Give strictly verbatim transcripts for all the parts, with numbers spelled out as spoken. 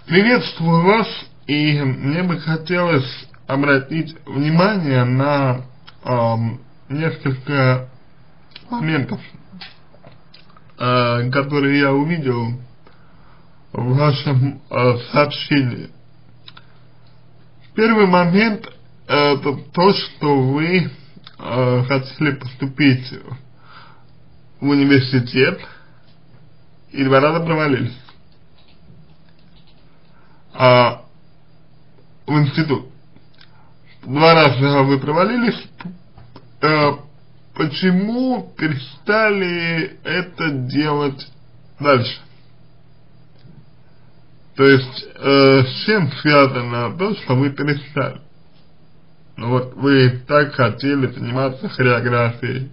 Приветствую вас, и мне бы хотелось обратить внимание на э, несколько моментов, э, которые я увидел в вашем э, сообщении. Первый момент — это то, что вы э, хотели поступить в университет и два раза провалились. А в институт. Два раза вы провалились. А почему перестали это делать дальше? То есть, э, с чем связано то, что вы перестали? Ну вот, вы так хотели заниматься хореографией.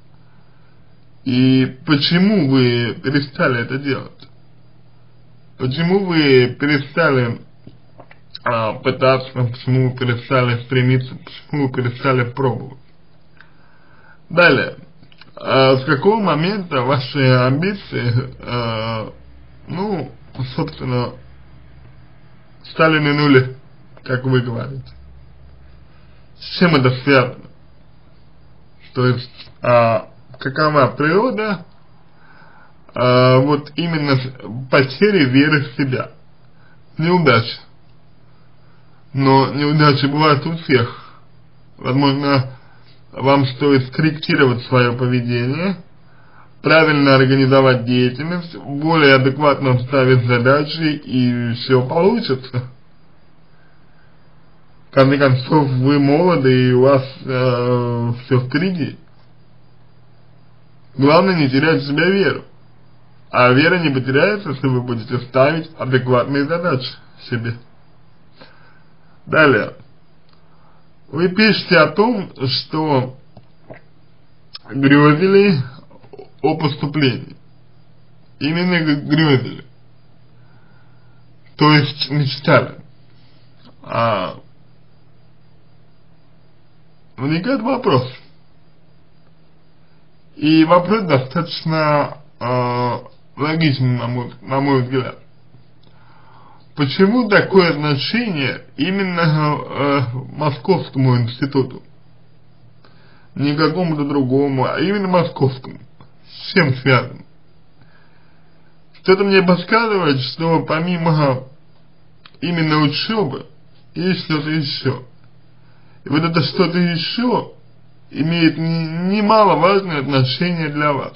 И почему вы перестали это делать? Почему вы перестали а, пытаться, почему вы перестали стремиться, почему вы перестали пробовать? Далее, а, с какого момента ваши амбиции, а, ну, собственно, стали на нуле, как вы говорите? С чем это связано? То есть, а, какова природа а, вот именно потери веры в себя, неудача. Но неудачи бывают у всех. Возможно, вам стоит скорректировать свое поведение, правильно организовать деятельность, более адекватно ставить задачи, и все получится. В конце концов, вы молоды, и у вас э, все впереди. Главное не терять в себя веру. А вера не потеряется, если вы будете ставить адекватные задачи себе. Далее. Вы пишете о том, что грезили о поступлении. Именно грезили. То есть мечтали. А возникает вопрос. И вопрос достаточно э, логичный, на мой, на мой взгляд. Почему такое отношение именно э, Московскому институту? Не какому-то другому, а именно Московскому. С чем связано? Что-то мне подсказывает, что помимо именно учебы есть что-то еще. И вот это что-то еще имеет немаловажное отношение для вас.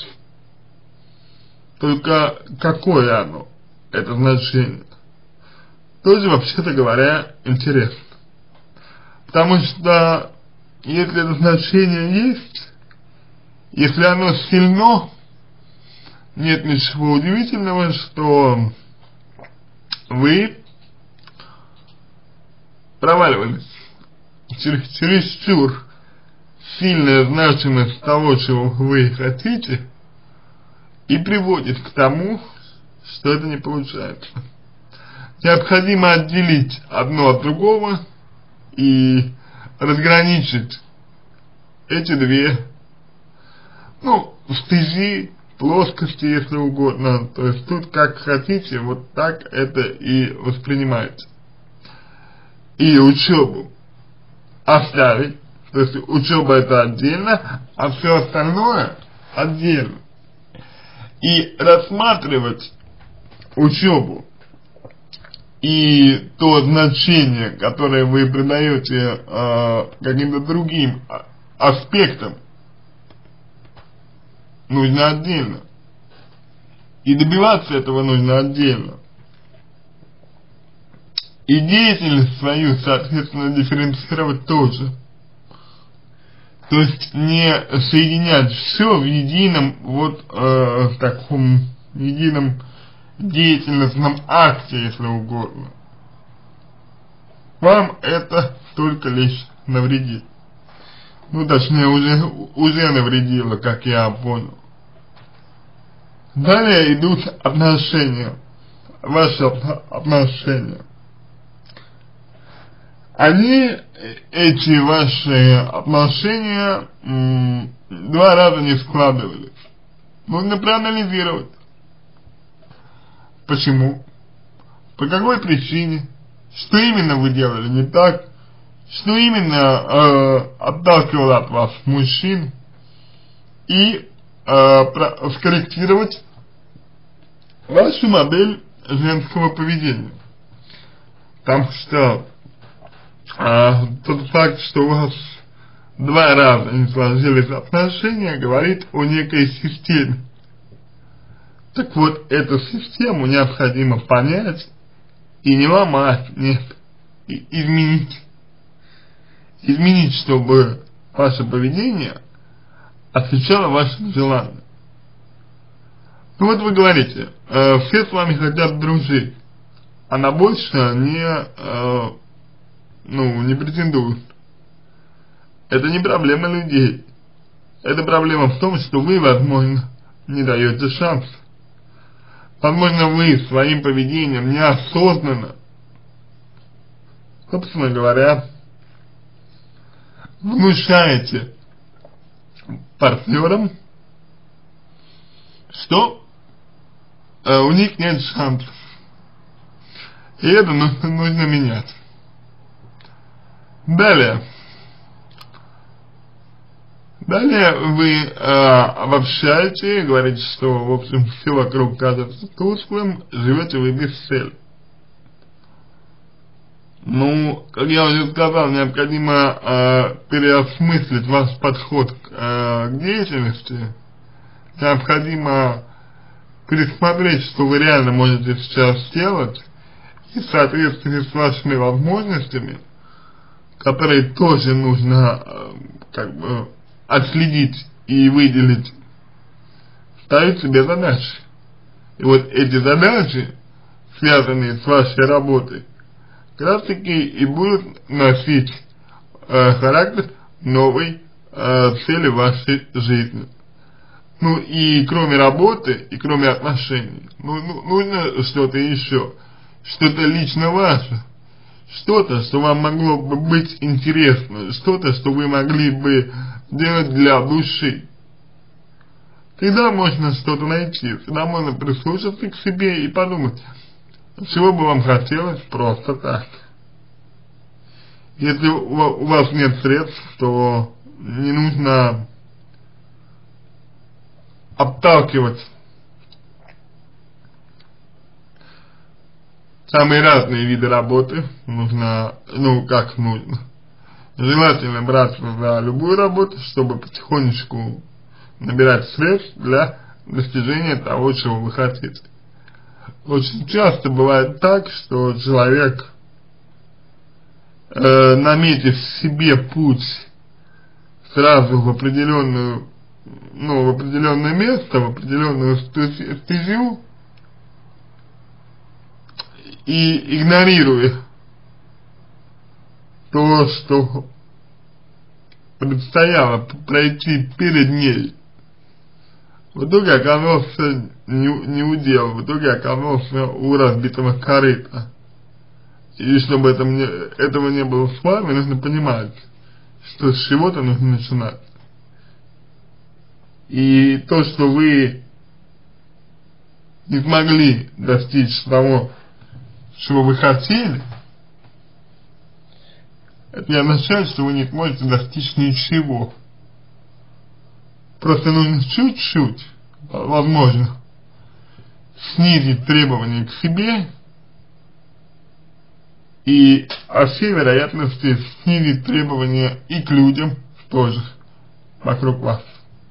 Только какое оно, это значение? Тоже, вообще-то говоря, интересно. Потому что, если это значение есть, если оно сильно, нет ничего удивительного, что вы проваливались. Через, чересчур сильная значимость того, чего вы хотите, и приводит к тому, что это не получается. Необходимо отделить одно от другого и разграничить эти две, ну, стези, плоскости, если угодно. То есть тут как хотите, вот так это и воспринимаете. И учебу оставить, то есть учеба это отдельно, а все остальное отдельно. И рассматривать учебу и то значение, которое вы придаете э, каким-то другим аспектам, нужно отдельно. И добиваться этого нужно отдельно. И деятельность свою, соответственно, дифференцировать тоже. То есть не соединять все в едином, вот э, в таком едином деятельностном акте, если угодно. Вам это только лишь навредит. Ну, точнее, уже, уже навредило, как я понял. Далее идут отношения. Ваши отношения. Они, эти ваши отношения, м, два раза не складывались. Нужно проанализировать. Почему? по какой причине, что именно вы делали не так, что именно э, отталкивало от вас мужчин, и э, про, скорректировать вашу модель женского поведения. Потому что э, тот факт, что у вас два раза не сложились отношения, говорит о некой системе. Так вот, эту систему необходимо понять и не ломать, нет, и изменить. Изменить, чтобы ваше поведение отвечало вашим желаниям. Ну вот вы говорите, э, все с вами хотят дружить, а на больше не, э, ну, не претендуют. Это не проблема людей. Это проблема в том, что вы, возможно, не даете шанс. Возможно, вы своим поведением неосознанно, собственно говоря, внушаете партнерам, что э, у них нет шансов. И это нужно, нужно менять. Далее. Далее вы э, обобщаете, говорите, что, в общем, все вокруг кажется тусклым, живете вы без цели. Ну, как я уже сказал, необходимо э, переосмыслить ваш подход к, э, к деятельности. Необходимо пересмотреть, что вы реально можете сейчас сделать, и в соответствии с вашими возможностями, которые тоже нужно, э, как бы, отследить и выделить, ставить себе задачи. И вот эти задачи, связанные с вашей работой, как раз таки и будут носить э, характер новой э, цели вашей жизни. Ну и кроме работы, и кроме отношений, ну, ну, нужно что-то еще, что-то лично ваше, что-то, что вам могло бы быть интересно, что-то, что вы могли бы делать для души. Всегда можно что-то найти, всегда можно прислушаться к себе и подумать, чего бы вам хотелось просто так. Если у вас нет средств, то не нужно отталкивать самые разные виды работы. Нужно, ну как нужно, желательно браться за любую работу, чтобы потихонечку набирать средств для достижения того, чего вы хотите. Очень часто бывает так, что человек, э, наметив себе путь сразу в определенную, ну, в определенное место, в определенную стезю, и игнорируя то, что предстояло пройти перед ней, в итоге оказался не, не у дел, в итоге оказался у разбитого корыта. И чтобы это мне, этого не было с вами, нужно понимать, что с чего-то нужно начинать. И то, что вы не смогли достичь того, чего вы хотели, это не означает, что вы не сможете достичь ничего. Просто нужно чуть-чуть, возможно, снизить требования к себе и, о всей вероятности, снизить требования и к людям тоже вокруг вас.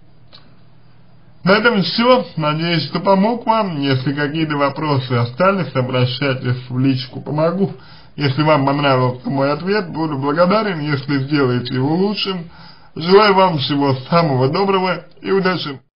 На этом все. Надеюсь, что помог вам. Если какие-то вопросы остались, обращайтесь в личку, помогу. Если вам понравился мой ответ, буду благодарен, если сделаете его лучшим. Желаю вам всего самого доброго и удачи!